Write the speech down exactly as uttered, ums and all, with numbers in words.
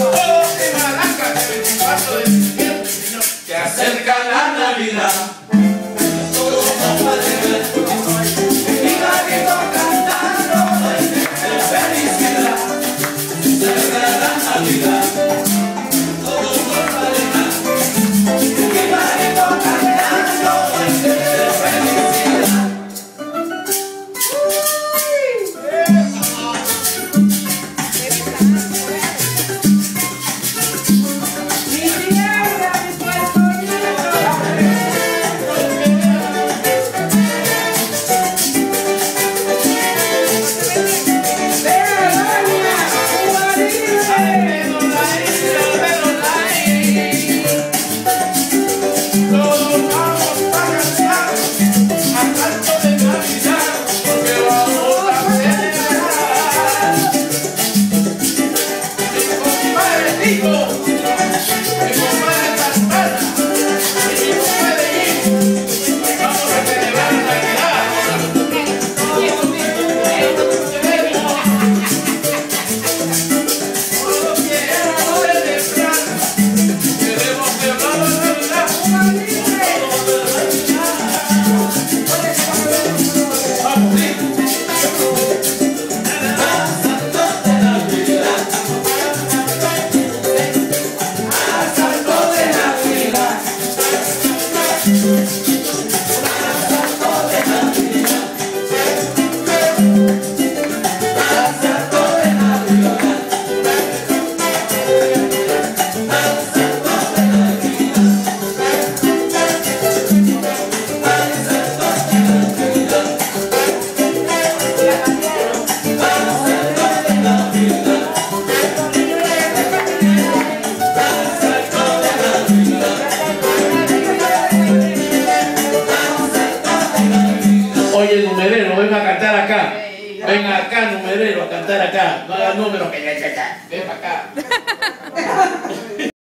Que acerca la Navidad, todos nos alegran, y gatito cantando de felicidad. Acerca la Navidad, todos nos alegran, y gatito cantando de felicidad. Oye, numerero, ven a cantar acá. Ven acá, numerero, a cantar acá. No hagas números que ya, ya, ya. Ven para acá.